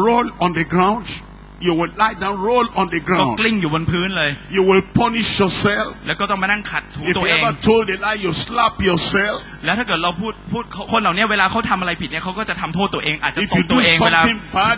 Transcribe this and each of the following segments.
roll on the ground. You will lie down, roll on the ก็ ground. กลิ้งอยู่บนพื้นเลย You will punish yourself. แล้วก็ต้องมานั่งขัดถู If ตัว you เอง ever told a lie, you slap yourself. แล้วถ้าเกิดเราพูดคนเหล่านี้เวลาเขาทำอะไรผิดเนี่ยเขาก็จะทำโทษตัวเองอาจจะ If ต you บตัว do เองเวลา something bad,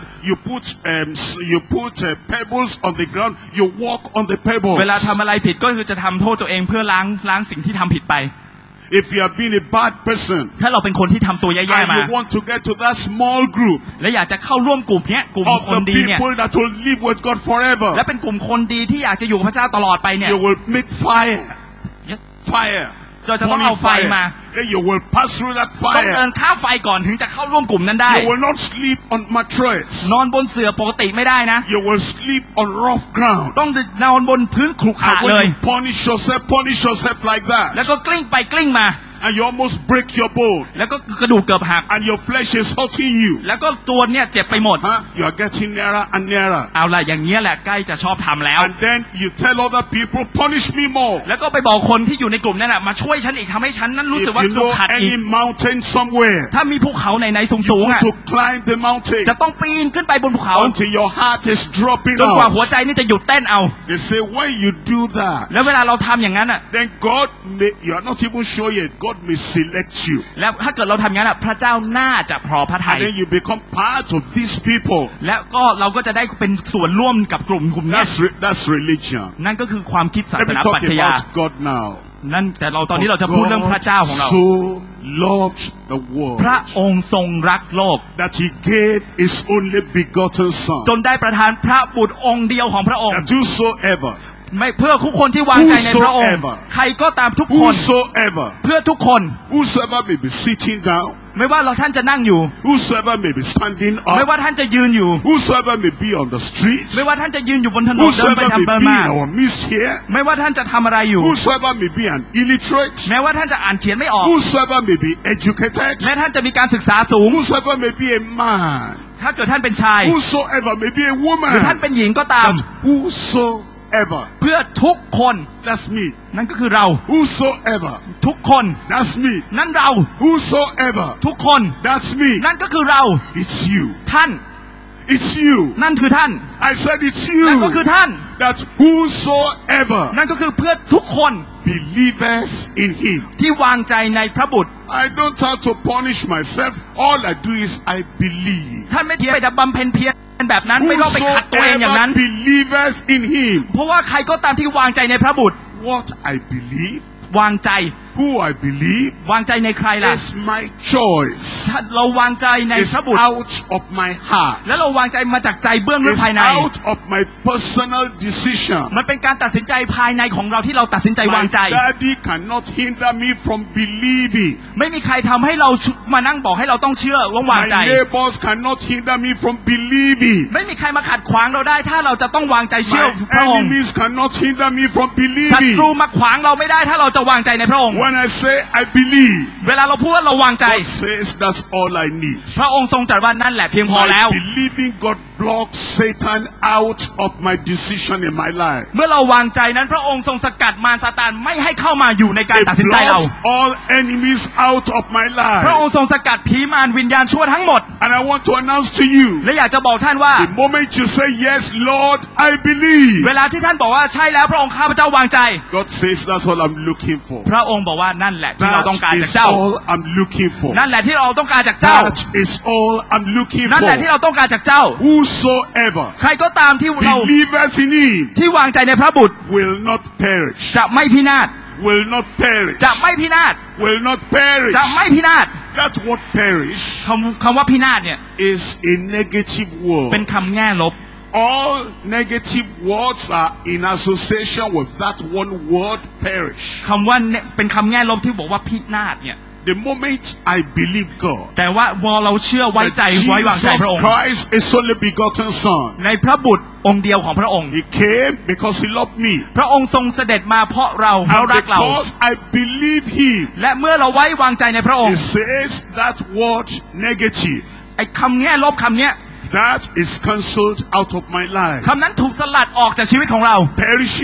you put pebbles on the ground. You walk on the pebbles. เวลาทำอะไรผิดก็คือจะทำโทษตัวเองเพื่อล้างสิ่งที่ทำผิดไป If you have been a bad person ถ้าเราเป็นคนที่ทำตัวแย่ๆ and มา you want to get to that small group และอยากจะเข้าร่วมกลุ่มเนี้ยกลุ่ม of คน the ดีเนี่ย people that will live with God forever, และเป็นกลุ่มคนดีที่อยากจะอยู่กับพระเจ้าตลอดไปเนี่ย you will make fire. Yes. Fire. เราจะต้องเอาไฟมา Then you will pass through that ต้องเดิน fire. ข้ามไฟก่อนถึงจะเข้าร่วมกลุ่มนั้นได้ You will not sleep on mattress. นอนบนเสื่อปกติไม่ได้นะ You will sleep on rough ground. ต้องนอนบนพื้นขรุขระ And เล when ย you punish yourself like แล้ว that, ก็กลิ้งไปกลิ้งมา and you almost break your bone, แล้วก็กระดูกเกือบหัก and your flesh is hurting you, แล้วก็ตัวเนี่ยเจ็บไปหมด you are getting nearer and nearer. เอาล่ะอย่างเงี้ยแหละใกล้จะชอบทำแล้ว And then you tell other people, punish me more. แล้วก็ไปบอกคนที่อยู่ในกลุ่มนั้นมาช่วยฉันอีกทำให้ฉันนั้นรู้สึก If ว่า you ถูก know ขัดอีก any mountain somewhere, ถ้ามีภูเขาไหนๆสู you งๆ need to climb the mountain จะต้องปีนขึ้นไปบนภูเขา until your heart is dropping จนกว่าหัว out. ใจนี่จะหยุดเต้นเอา They say when you do that, แล้วเวลาเราทำอย่างนั้น then God may, you are not even sure yet, God may select you. แล้วถ้าเกิดเราทำอย่างนั้นพระเจ้าน่าจะพอพระทัย And then you become part of these people. แล้วก็เราก็จะได้เป็นส่วนร่วมกับกลุ่มนี้ That's religion. นั่นก็คือความคิดศา Let ส me นา talk ปรัชญา about God now. นั่นแต่เราตอนนี้เราจะพูดเรื่องพระเจ้าของเรา God so loved the world พระองค์ทรงรักโลก that he gave his only begotten จ son, นได้ประทานพระบุตรองค์เดียวของพระองค์ that whosoever ไม่เพื่อทุกคนที่วางใจในพระองค์ Whosoever ใครก็ตามทุกคน เพื่อทุกคน whosoever may be sitting down, ไม่ว่าท่านจะนั่งอยู่ whosoever may be standing ไม่ up, ว่าท่านจะยืนอยู่ whosoever may be on the street, ไม่ว่าท่านจะยืนอยู่บนถนนเดิน whosoever ไป may ทำเดิน be มา in our midst here, ไม่ว่าท่านจะทำอะไรอยู่ whosoever may be an illiterate, แม้ว่าท่านจะอ่านเขียนไม่ออก whosoever may be educated, แม้ท่านจะมีการศึกษาสูง whosoever may be a man, ถ้าเกิดท่านเป็นชาย whosoever may be a หรือท่าน woman, เป็นหญิงก็ตาม that whosoever, เพื่อทุกคน that's me, นั่นก็คือเรา whosoever, ทุกคน that's me, นั่นเรา whosoever, ทุกคน that's me, นั่นก็คือเรา it's you, ท่าน it's you, นั่นคือท่าน I said it's นั่นก็คือ you, ท่าน that whosoever นั่นก็คือเพื่อทุกคน believers in him. ที่วางใจในพระบุตร I don't have to punish myself, all I do is I believe. ท่านไม่ไปบำเพ็ญเพียรแบบนั้นไม่ต้องไปขัดตัวเองอย่างนั้น Whosoever believers in him, เพราะว่าใครก็ตามที่วางใจในพระบุตร what I believe, วางใจ who I believe, วางใจในใครล่ะ is my choice. ถ้าเราวางใจใน It's พระบุตร out of my heart. และเราวางใจมาจากใจเบื้องลึก It's ภายใน out of my personal decision. มันเป็นการตัดสินใจภายในของเราที่เราตัดสินใจวา My งใจ daddy cannot hinder me from believing. ไม่มีใครทำให้เรามานั่งบอกให้เราต้องเชื่อวางใจ My neighbors cannot hinder me from believing. ไม่มีใครมาขัดขวางเราได้ถ้าเราจะต้องวางใจเชื่อ My พระองค์ enemies cannot hinder me from ศั believing. ตรูมาขวางเราไม่ได้ถ้าเราจะวางใจในพระองค์ When I say I believe, เวลาเราพูดว่าเราวางใจ God says that's all I need. พระองค์ทรงตรัสว่านั่นแหละเพียงพอแล้ว My believing God blocks Satan out of my decision in my life. เมื่อเราวางใจนั้นพระองค์ทรงสกัดมารซาตานไม่ให้เข้ามาอยู่ในการ It ตัดสินใจเรา blocks all enemies out of my พระอง life. ค์ทรงสกัดผีมารวิญญาณชั่วทั้งหมด And I want to announce to you, และอยากจะบอกท่านว่า the moment you say yes, Lord, I believe, เวลาที่ท่านบอกว่าใช่แล้วพระองค์ข้าพเจ้าวางใจ God says that's all I'm looking for. พระองค์บอกว่านั่นแหละที่เราต้องการ That จาก is เจ้า all I'm looking for. นั่นแหละที่เราต้องการจากเจ้า That is all I'm looking นั่นแหละที่ for. เราต้องการจากเจ้า Whosoever ใครก็ตามที่เรา believers in him ที่วางใจในพระบุตร will not perish. จะไม่พินาศ Will not perish. จะไม่พินาศ Will not perish. จะไม่พินาศ That word perish คำว่าพินาศเนี่ย is a negative word. เป็นคำแง่ลบ All negative words are in association with that one word perish. คำว่าเป็นคำแง่ลบที่บอกว่าพินาศเนี่ย The moment I believe God, แต่ว่าพอเราเชื่อไว้ใจ that ไว้วางใจ Jesus พระองค์ Christ is only begotten Son. ในพระบุตรองค์เดียวของพระองค์ He came because He loved me. พระองค์ทรงเสด็จมาเพราะเรา And รักเรา because I believe Him, และเมื่อเราไว้วางใจในพระอง He ค์ says that word negative, ไอ้คำแง่ลบคำเนี้ย that is cancelled out of my life. คำนั้นถูกสลัดออกจากชีวิตของเรา Perishing,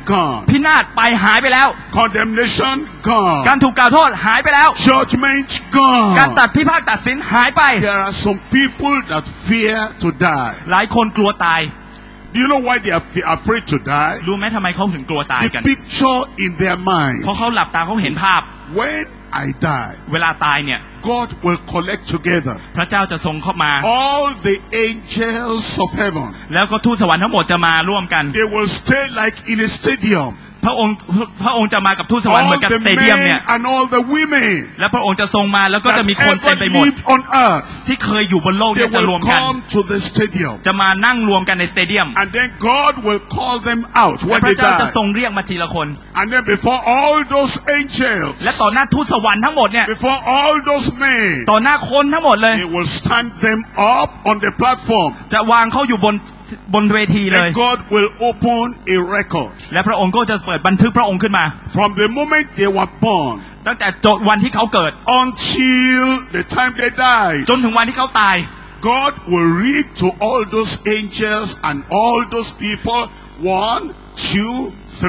gone. พินาศไปหายไปแล้ว Condemnation การ gone. ถูกกล่าวโทษหายไปแล้ว Judgment การ gone. ตัดพิพากษาตัดสินหายไป There are some people that fear to die. หลายคนกลัวตาย Do you know why they are afraid to die? รู้ไหมทำไมเขาถึงกลัวตาย The กัน picture in their mind. เพราะเขาหลับตาเขาเห็นภาพ When I die, เวลาตายเนี่ย God will collect together พระเจ้าจะทรงเข้ามา all the angels of heaven. แล้วก็ทูตสวรรค์ทั้งหมดจะมาร่วมกัน They will stay like in a stadium. พระองค์จะมากับทูตสวรรค์เหมือนกับ All ส the เตเดียมเนี่ย men and all the women และพระองค์จะทรงมาแล้วก็จะ that มีคนเต็ม ever ไปหมด lived on earth, ที่เคยอยู่บนโลก they เนี่ยจะรว will มกัน come to the stadium. จะมานั่งรวมกันในสเตเดียม And then God will call them out และ when พ they ระเจ้าจะทร die. งเรียกมาทีละคน And then before all those angels, และต่อหน้าทูตสวรรค์ทั้งหมดเนี่ย before all those men, ต่อหน้าคนทั้งหมดเลย they will stand them up on the platform. จะวางเขาอยู่บนเวทีเลย And God will open a record. และพระองค์ก็จะเปิดบันทึกพระองค์ขึ้นมา From the moment they were born ตั้งแต่วันที่เขาเกิด until the time they died, จนถึงวันที่เขาตาย God will read to all those angels and all those people 1, 2,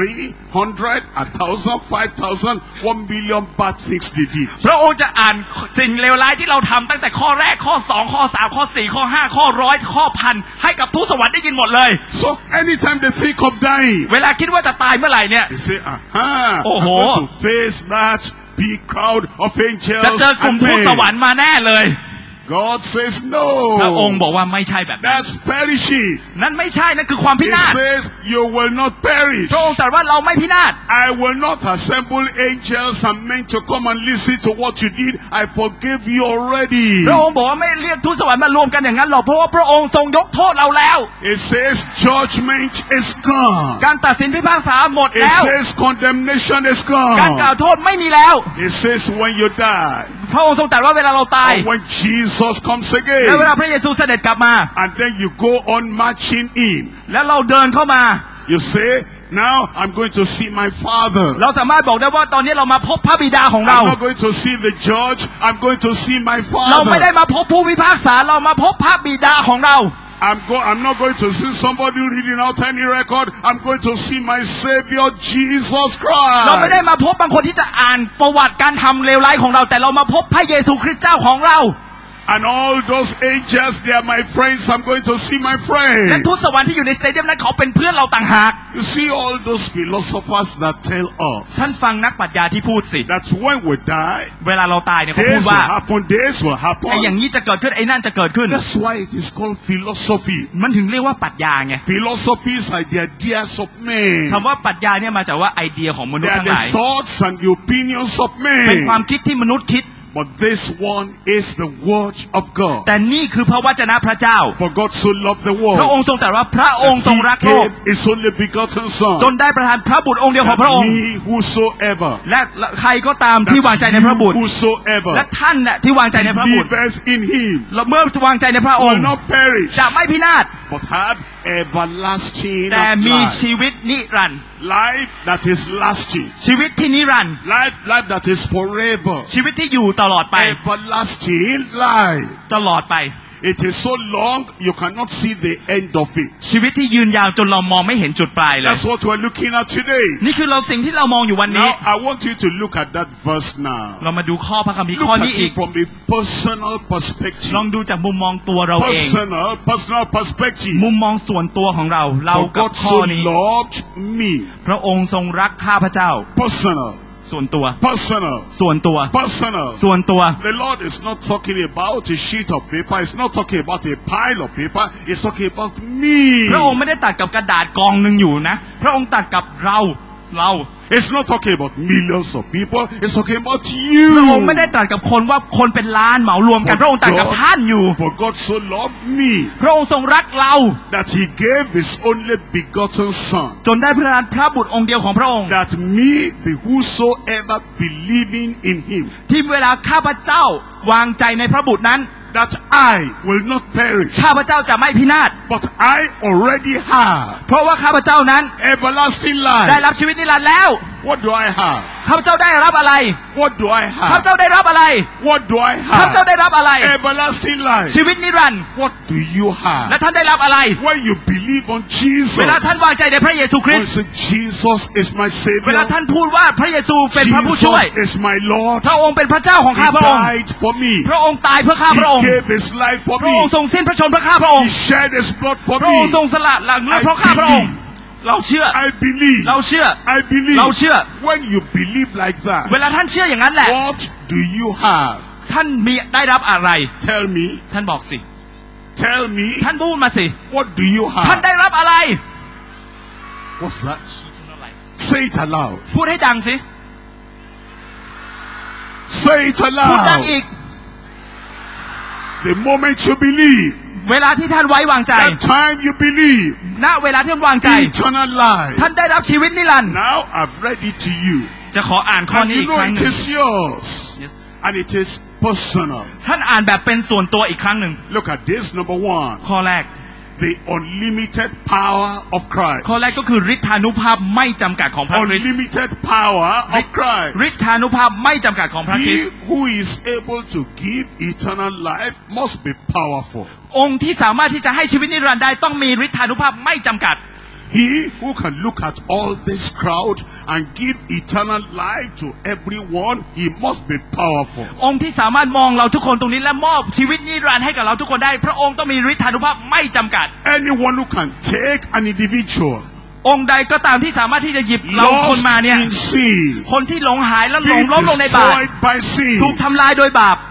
300, 1,000, 5,000, 1 million bad things they did. พระองค์จะอ่านสิ่งเลวร้ายที่เราทำตั้งแต่ข้อแรกข้อ2ข้อ3ข้อ4ข้อ5ข้อ100ข้อ1,000ให้กับทูตสวรรค์ได้ยินหมดเลย So anytime they think of dying, เวลาคิดว่าจะตายเมื่อไหร่เนี่ย they say, I'm Oh. going to face that big crowd of จะ angels เจอกลุ่ม and ทูตสวรร men. ค์มาแน่เลย God says พระองค์ no. บอกว่าไม่ใช่แบบนั้น That's perishing. นั่นไม่ใช่นั่นคือความพิ He นาศ says you will not perish. พระองค์ตรัสว่าเราไม่พินาศ I will not assemble angels and men to come and listen to what you did. I forgave you already. พระองค์บอกว่าไม่เรียกทูตสวรรค์มารวมกันอย่างนั้นหรอกเพราะว่าพระองค์ทรงยกโทษเราแล้ว It says judgment is gone. การตัดสินพิพากษาหมด It แล้ว says condemnation is การกล่าว gone. โทษไม่มีแล้ว It says when you die, พระองค์ทรงตรัสว่าเวลาเราตาย or when Jesus comes และเวลา again, พระเยซูเสด็จกลับมา and then you go on marching in. แล้วเราเดินเข้ามา You say, now I'm going to see my Father. เราสามารถบอกได้ว่าตอนนี้เรามาพบพระบิดาของเรา I'm not going to see the judge. I'm going to see my เราไม่ได้ Father. มาพบผู้พิพากษาเรามาพบพระบิดาของเรา I'm not going to see somebody reading out any record. I'm going to see my Savior Jesus เราไม่ได้ Christ. มาพบบางคนที่จะอ่านประวัติการทำเลวร้ายของเราแต่เรามาพบพระเยซูคริสต์เจ้าของเรา And all those angels, they are my friends. I'm going to see my และ friends. ทูตสวรรค์ที่อยู่ในสเตเดียมนั้นเขาเป็นเพื่อนเราต่างหาก You see all those philosophers that tell ท่าน us ฟังนักปรัชญาที่พูดสิ that when we die, เวลาเราตายเนี่ยเขาพูด this ว่า will happen, this will ไอ้อย่าง happen. นี้จะเกิดขึ้นไอ้นั่นจะเกิดขึ้น That's why it is called philosophy. มันถึงเรียกว่าปรัชญาไง Philosophies are the ideas of men. คำว่าปรัชญาเนี่ยมาจากว่าไอเดียของมนุษ They ย์ are ทั้งห the ลาย thoughts and the opinions of เป็นความ men. คิดที่มนุษย์คิด But this one is the word of God. แต่นี่คือพระวจนะพระเจ้า For God so loved the พระอง world ค์ทรงตรัสว่าพระองค์ทรงรัก that โล He ก gave His only begotten จน Son. ได้ประทานพระบุตรองค์เดียวของพระองค์ He whosoever, และใครก็ตามที่วางใจในพระบุตร whosoever และท่านน่ะที่วางใจในพระบุตร believeth in Him และเมื่อวางใจในพระอง will ค์ not perish จะไม่พินาศ but have everlasting แต่มี life. ชีวิตนิรันดร์ Life that is lasting. ชีวิตที่นิรันดร์ Life that is forever. ชีวิตที่อยู่ตลอดไป Everlasting life. ตลอดไป It is so long you cannot see the end of it. ชีวิตที่ยืนยาวจนเรามองไม่เห็นจุดปลายเลย That's what we're looking at today. นี่คือเราสิ่งที่เรามองอยู่วันนี้ Now I want you to look at that verse now. เรามาดูข้อพระคัมภีร์ Look ข้อ at นี้อี it ก from a personal ลอง perspective. ดูจากมุมมองตัวเราเอง Personal perspective. มุมมองส่วนตัวของเรา เรา For กับ God ข้อ so นี้ loved me. พระองค์ทรงรักข้าพเจ้า Personal. ส่วนตัว Personal. ส่วนตัว Personal. ส่วนตัว The Lord is not talking about a sheet of paper. He's not talking about a pile of paper. He's talking about me. พระองค์ไม่ได้ตัดกับกระดาษกองหนึ่งอยู่นะ พระองค์ตัดกับเรา It's not talking about millions of people. It's talking about พระองค์ไม่ you. ได้ตัดกับคนว่าคนเป็นล้านเหมารวมกันพระองค์ตัดกับท่านอยู่ For God so loved me พระองค์ทรงรักเรา that He gave His only begotten Son. จนได้ประทานพระบุตรองค์เดียวของพระองค์ That me, the whosoever believing in Him, ที่เวลาข้าพเจ้าวางใจในพระบุตรนั้น that I will not perish, ข้าพเจ้าจะไม่พินาศ but I already have เพราะว่าข้าพเจ้านั้น everlasting ได้ life. รับชีวิตนิรันดร์แล้ว What do I have? ข้าพเจ้าได้รับอะไร What do I ข้าพ have? เจ้าได้รับอะไร What do I ข้าพเจ้า have? ได้รับอะไร Everlasting life. ชีวิตนิรันดร์ What do you และ have? ท่านได้รับอะไร When you believe on Jesus, เวลาท่านวางใจในพระเยซูคริ when ส you ต์ say Jesus is my เวลา Savior, ท่านพูดว่าพระเยซูเป็นพระผู้ช่วย Jesus is my Lord, พระองค์เป็นพระเจ้าของ He ข้าพระองค์ died for me, พระองค์ตายเพื่อข้าพระองค์ He gave His life for พระอง me, ค์ทรงสิ้นพระชนม์เพื่อข้าพระองค์ He shed His blood for พระองค์ทรง me. สละหลังเลือดเพราะข้าพระองค์เราเชื่อ I believe, เราเชื่อ I believe. เราเชื่อ When you believe like เว that, ลาท่านเชื่ออย่างนั้นแหละ what do you have? ท่านมีได้รับอะไร Tell me, ท่านบอกสิ tell me, ท่านพูดมาสิ what do you ท่าน have? ได้รับอะไร What's that? Say it aloud. พูดให้ดังสิ Say it พูดดัง aloud. อีก The moment you believe, เวลาที่ท่านไว้วางใจ that time you believe, ณเวลาที่ท่านวางใจ eternal life. ท่านได้รับชีวิตนิรันดร์ Now I've read it to you. จะขออ่านข้อ And นี้ you อีก know ครั้งห it นึ่ง is yours. Yes. And it is personal. ท่านอ่านแบบเป็นส่วนตัวอีกครั้งหนึ่ง Look at this, number one. ข้อแรก The unlimited power of Christ. ข้อแรกก็คือฤทธานุภาพไม่จำกัดของพระคริสต์ Unlimited power of Christ. ฤทธานุภาพไม่จำกัดของพระคริส He ต์ who is able to give eternal life must be powerful. องค์ที่สามารถที่จะให้ชีวิตนิรันดร์ได้ต้องมีฤทธานุภาพไม่จำกัด He who can look at all this crowd and give eternal life to everyone, he must be powerful. องค์ที่สามารถมองเราทุกคนตรงนี้และมอบชีวิตนิรันดร์ให้กับเราทุกคนได้พระองค์ต้องมีฤทธานุภาพไม่จำกัด Anyone who can take an individual องค์ใดก็ตามที่สามารถที่จะหยิบเราคน lost มาเนี่ย in sin, คนที่หลงหายและหลง being ล้มลงในบาป destroyed by ถูก sin, ทำลายโดยบาป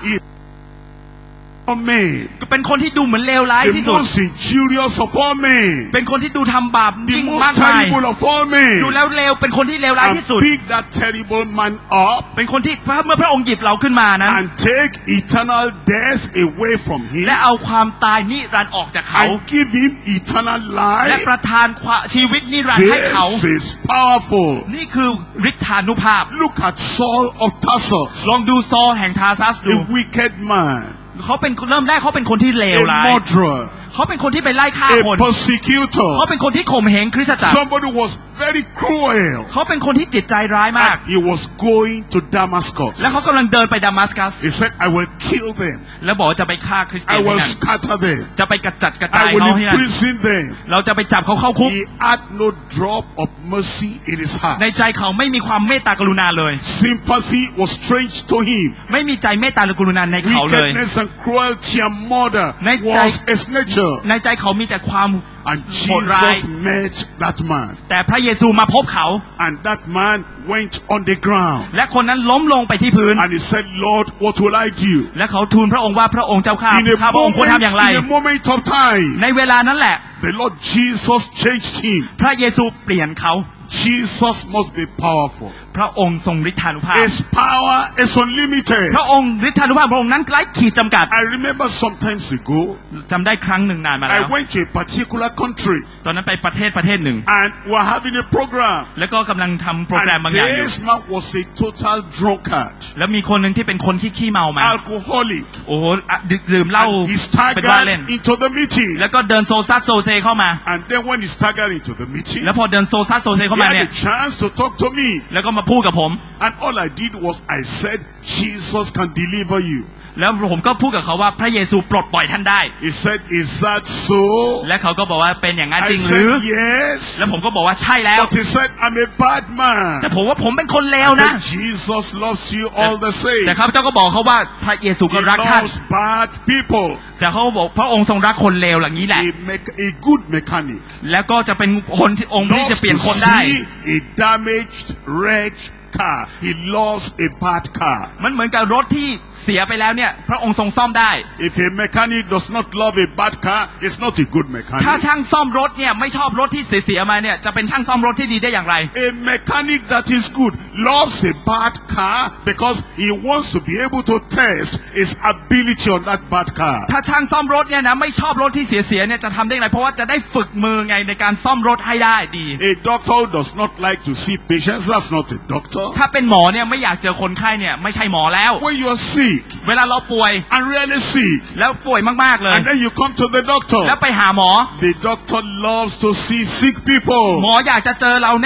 all men, เป็นคนที่ดูเหมือนเลวร้าย the ที่สุด most injurious of all men, เป็นคนที่ดูทำบาป the ยิ่ง most มากมาย terrible of all men, ดูแล้วเลวเป็นคนที่เลวร้ายที่ and สุด pick that terrible man up เป็นคนที่เมื่อพระองค์หยิบเราขึ้นมานั้น and take eternal death away from him และเอาความตายนิรันดร์ออกจากเขา and give him eternal และ life. ประทานชีวิตนิรันดร์ให้เขา This is powerful. นี่คือฤทธานุภาพ Look at Saul of Tarsus, ลองดูซอลแห่งทาซัสดู a wicked man, เขาเป็นเริ่มแรกเขาเป็นคนที่เลว a ร้าย murderer, เขาเป็นคนที่ไปไล่ฆ่า a คน persecutor, เขาเป็นคนที่ข่มเหงคริสตจักร somebody who was very cruel. เขาเป็นคนที่จิตใจร้ายมาก And he was going to Damascus. แล้วเขากำลังเดินไปดามัสกัส He said, I will kill them. แล้วบอกว่าจะไปฆ่าคริสเตีย I นที่ will นั่น scatter them. จะไปกระจัดกระจาย I will เขาที่นั่น imprison them. เราจะไปจับเขาเข้าคุก He had no drop of mercy in his heart. ในใจเขาไม่มีความเมตตากรุณาเลย Sympathy was strange to him. ไม่มีใจเมตตากรุณาในเขาเลย Wickedness and cruelty and murder ในใจ was his nature. ในใจเขามีแต่ความ And โหดร้าย Jesus met that man. แต่พระเยซูมาพบเขา And that man went on the ground. และคนนั้นล้มลงไปที่พื้น And he said, Lord, what will I do? และเขาทูลพระองค์ว่าพระองค์เจ้าข้า In ข้าพระองค์ควรทำอย่างไร a moment of time, ในเวลานั้นแหละ the Lord Jesus changed him. พระเยซูเปลี่ยนเขา Jesus must be powerful. พระองค์ทรงฤทธานุภาพ His power is unlimited. พระองค์ฤทธานุภาพพระองค์นั้นไร้ขีดจำกัด I remember sometimes ago, จำได้ครั้งหนึ่งนานมาแล้ว I went to a particular country ตอนนั้นไปประเทศหนึ่ง and we're having a program. แล้วก็กำลังทำโปรแกรม And บางอย่างอยู่ this man was a total drunkard, แล้วมีคนหนึ่งที่เป็นคนขี้เมามา alcoholic. โอ้โหดื่มเหล้า And he เป็นว่าเล่น staggered into the meeting. แล้วก็เดินโซซัสโซเซเข้ามา And then when he staggered into the meeting, แล้วพอเดินโซซัสโซเซ he เข้ามา had เนี่ย a chance to talk to me. แล้วก็มาพูดกับผม And all I did was I said, Jesus can deliver you. แล้วผมก็พูดกับเขาว่าพระเยซูปลดปล่อยท่านได้ He said, is that so? และเขาก็บอกว่าเป็นอย่างนั้นจ I ริงหรือ said, yes. แล้วผมก็บอกว่าใช่แล้ว But he said, I'm a bad man. แต่ผมว่าผมเป็นคนเลว I นะ said, Jesus loves you all the same. แต่ข้าพเจ้าก็บอกเขาว่าพระเยซู He ก็รักท่าน loves bad people. แต่เขาบอกพระองค์ทรงรักคนเลวอย่างนี้แหละ A good mechanic แล้วก็จะเป็นคนที่องค์ที่จะ loves เปลี่ยน to คนได้ see a damaged, wrecked car. He loves a bad car. มันเหมือนกับรถที่เสียไปแล้วเนี่ยพระองค์ทรงซ่อมได้ If a mechanic does not love a bad car, it's not a good ถ้า mechanic. ช่างซ่อมรถเนี่ยไม่ชอบรถที่เสียมาเนี่ยจะเป็นช่างซ่อมรถที่ดีได้อย่างไร A mechanic that is good loves a bad car because he wants to be able to test his ability on that bad car. ถ้าช่างซ่อมรถเนี่ยนะไม่ชอบรถที่เสียเนี่ยจะทำได้ไงเพราะว่าจะได้ฝึกมือไงในการซ่อมรถให้ได้ดี A doctor does not like to see patients. That's not a doctor. ถ้าเป็นหมอเนี่ยไม่อยากเจอคนไข้เนี่ยไม่ใช่หมอแล้ว When you are sick เวลาเราป่วย and really sick, แล้วป่วยมากๆเลย and then you come to the แล้ว doctor, ไปหาหมอ the doctor loves to see sick people. หมออยากจะเจอเราแน่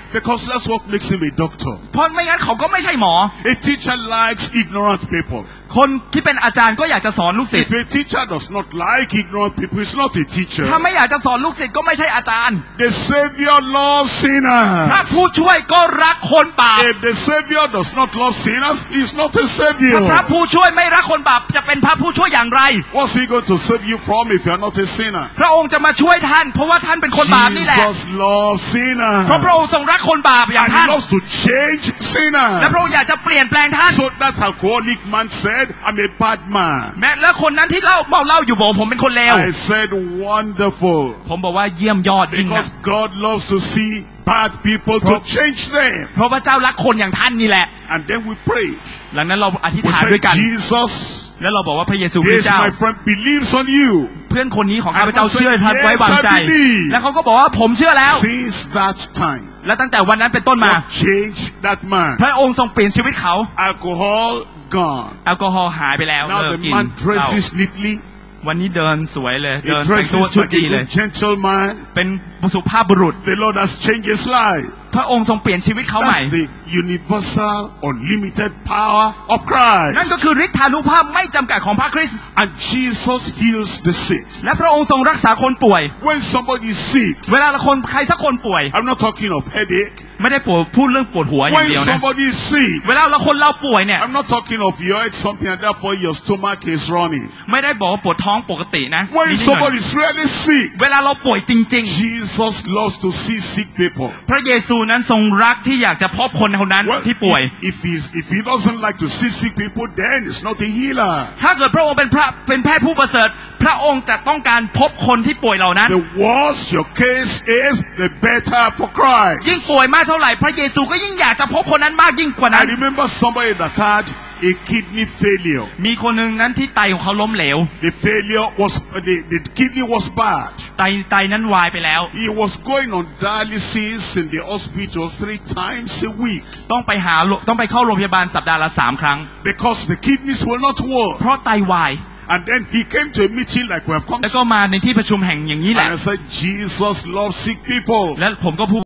Because that's what makes him a doctor. เพราะไม่งั้นเขาก็ไม่ใช่หมอ A teacher likes ignorant people. คนที่เป็นอาจารย์ก็อยากจะสอนลูกศิษย์ If a teacher does not like ignorant people, he's not a teacher. ถ้าไม่อยากจะสอนลูกศิษย์ก็ไม่ใช่อาจารย์ The Savior loves sinners. พระผู้ช่วยก็รักคนบาป If the Savior does not love sinners, he's not a Savior. ถ้าพระผู้ช่วยไม่รักคนบาปจะเป็นพระผู้ช่วยอย่างไร What's he going to save you from if you are not a sinner? พระองค์จะมาช่วยท่านเพราะว่าท่านเป็นคนบาปนี่แหละ Jesus loves sinners. เพราะพระองค์ทรงรักคนบาปอย่าง And ท่าน he loves to change sinners. และพระองค์อยากจะเปลี่ยนแปลงท่าน So that alcoholic man said, I'm a bad man. แม้แล้วคนนั้นที่เมาเหล้าอยู่บอกผมเป็นคนเลว I said wonderful. ผมบอกว่าเยี่ยมยอดยิ่งนะ Because God loves to see bad people to change them. เพราะพระเจ้ารักคนอย่างท่านนี่แหละ And then we prayed. หลังนั้นเราอธิษ We ฐาน said, ด้วยกัน Jesus, แล้วเราบอกว่าพระเยซูคริส this ต์เจ้า my friend believes on you. เพื่อนคนนี้ของข้าพเจ้า I said, เชื่อท่านไว้วางใจ yes, I believe. แล้วเขาก็บอกว่าผมเชื่อแล้ว Since that time, และตั้งแต่วันนั้นเป็นต้นมา God changed that man. พระองค์ทรงเปลี่ยนชีวิตเขา Alcohol gone. แอลกอฮอล์หายไปแล้ว Now เลิก the กิน man dresses neatly. วันนี้เดินสวยเลย He เดินแต่งตัว dresses ชุด like ดี a เลย good gentleman. เป็นสุภาพบุรุษ The Lord has changed his life. พระองค์ทรงเปลี่ยนชีวิตเขาใหม่ That's the universal, unlimited power of นั่น Christ. ก็คือฤทธานุภาพไม่จำกัดของพระคริสต์ And Jesus heals the sick. และพระองค์ทรงรักษาคนป่วย When somebody is sick, เวลาใครสักคนป่วย I'm not talking of headache. ไม่ได้พูดเรื่องปวดหัวอย่าง When เดียวนะ somebody is sick, เวลาเราป่วยเนี่ย I'm not talking of you ate something and therefore your stomach is running. ไม่ได้บอกว่าปวดท้องปกตินะ When นิดหน่อย somebody is really sick, เวลาเราป่วยจริง Jesus loves to see sick people. ๆ พระเยซูนั้นทรงรักที่อยากจะพบคนคนนั้น Well, ที่ป่วย if he doesn't like to see sick people, then it's not a healer. ถ้าเกิดพระองค์เป็นแพทย์ผู้ประเสริฐพระองค์จะต้องการพบคนที่ป่วยเหล่านั้น The worse your case is, the better for Christ. ยิ่งป่วยมากเท่าไหร่พระเยซูก็ยิ่งอยากจะพบคนนั้นมากยิ่งกว่านั้ I น remember somebody that had a kidney failure. มีคนหนึ่งนั้นที่ไตของเขาล้มเหลว The failure was the kidney was bad. ไตนั้นวายไปแล้ว He was going on dialysis in the hospital 3 times a week. ต้องไปเข้าโรงพยาบาลสัปดาห์ละ 3 ครั้ง Because the kidneys will not work. เพราะไตวาย And then he came to a meeting like we have come แล้วก็มาในที่ประชุมแห่งอย่างนี้แห and ละ I said, Jesus loves sick people. และผมก็พูด